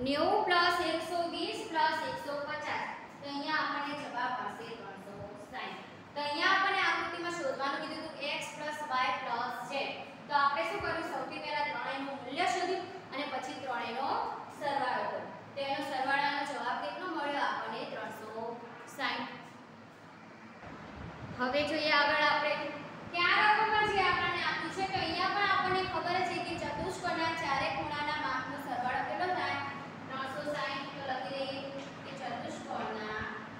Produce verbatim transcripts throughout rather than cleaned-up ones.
નેવું પ્લસ એકસો વીસ પ્લસ એકસો પચાસ, તો અહીંયા આપણને જવાબ આવશે ત્રણસો સાઠ. તો અહીંયા આપણને આકૃતિમાં શોધવાનું કીધું હતું x y z. તો આપણે શું કર્યું, સૌથી પહેલા ત્રણેયનું મૂલ્ય શોધ્યું અને પછી ત્રણેયનો સરવાળો કર્યો. તો એનો સરવાળાનો જવાબ કેટલો મળ્યો આપણને ત્રણસો સાઠ. હવે જોઈએ આગળ આપણે કે આ રકમમાં જે આપણને આપ્યું છે તો અહીંયા પણ આપણને ખબર છે કે ચતુષ્કોણના ચારે ખૂણાના માપનો સરવાળો કેટલો થાય ત્રણસો સાઠ. તો લખી દઈએ કે ચતુષ્કોણના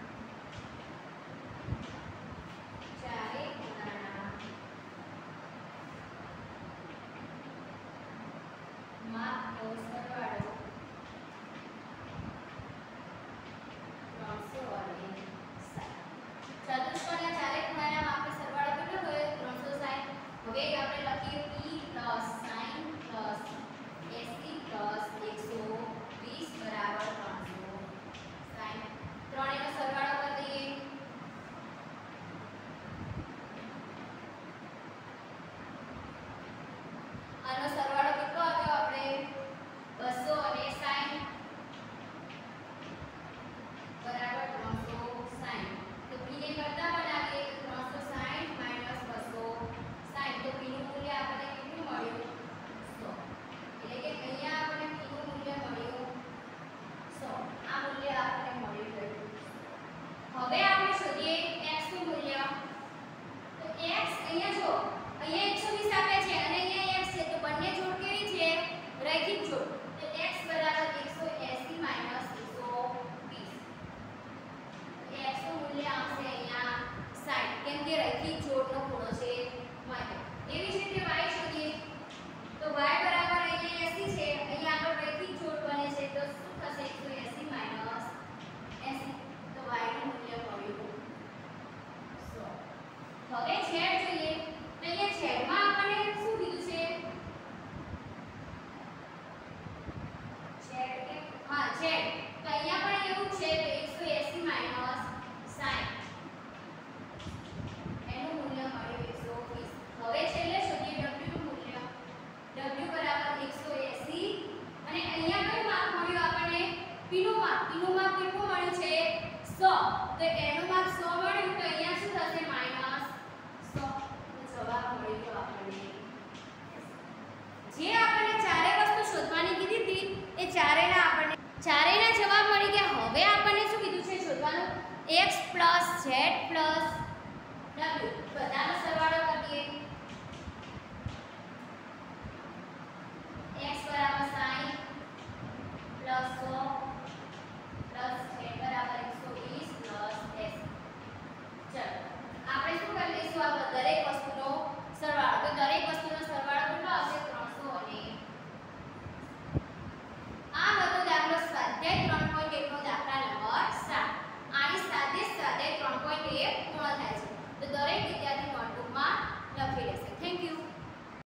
ચારે ખૂણાના માપનો સરવાળો ત્રણસો અને સાઠ. ચતુષ્કોણના ચારે ખૂણાના માપનો સરવાળો કેટલો થયો ત્રણસો સાઠ. હવે આપણે લખીએ p sin એંસી એકસો વીસ બરાબર ત્રણસો સાઠ. ત્રણેયનો સરવાળો કરી દઈએ. આનો સરવાળો કેટલો આવ્યો આપણે બસો અને સાઠ બરાબર ત્રણસો સાઠ. તો p ને કરતા બનાવીએ તો ત્રણસો સાઠ માઈનસ બસો સાઠ. તો p નું મૂલ્ય આપણને કેટલું મળ્યું સો. એટલે કે અહીંયા આપણને p નું મૂલ્ય મળ્યું સો. આ મૂલ્ય આપણને મળી ગયું. હવે આપણે શોધીએ x નું મૂલ્ય. તો x અહીંયા જો અહીંયા એકસો વીસ આપે છે અને અહીંયા x છે, તો બંને જોડ કેવી છે રૈખિક જોડ. તો x બરાબર એકસો એંસી માઈનસ એકસો વીસ. x નું મૂલ્ય આવશે અહીંયા સાઠ, કેમ કે રૈખિક જોડનો ખૂણો છે માટે. એવી જ રીતે y શોધીએ. તો y બરાબર અહીંયા એંસી છે, અહીંયા આગળ રૈખિક જોડ બને છે, તો શું થશે એકસો એંસી માઈનસ એંસી. તો y નું મૂલ્ય મળ્યું સો. હવે z જોઈએ. તો અહીંયા z માં આપણને શું કીધું છે z કે હા z. તો અહીંયા પણ એવું છે કે એકસો એંસી માઈનસ સાઠ એનું મૂલ્ય મળ્યું એકસો વીસ. હવે છેલ્લે શોધીએ w નું મૂલ્ય. w બરાબર એકસો એંસી અને અહીંયા કયું માપ મળ્યું આપણને p નું માપ. p નું માપ કેટલું મળ્યું છે સો. તો એનું માપ સો મળ્યું, તો અહીંયા શું થશે માઈનસ સો. તો જવાબ મળી ગયો આપણને. જે આપણને ચારે વસ્તુ શોધવાની કીધી હતી એ ચારેના આપણને ચારેના જવાબ મળી ગયા. હવે આપણને શું કીધું છે શોધવાનું x z w. બધાનો સરવાળો કરીએ. x બરાબર સાઠ પ્લસ સો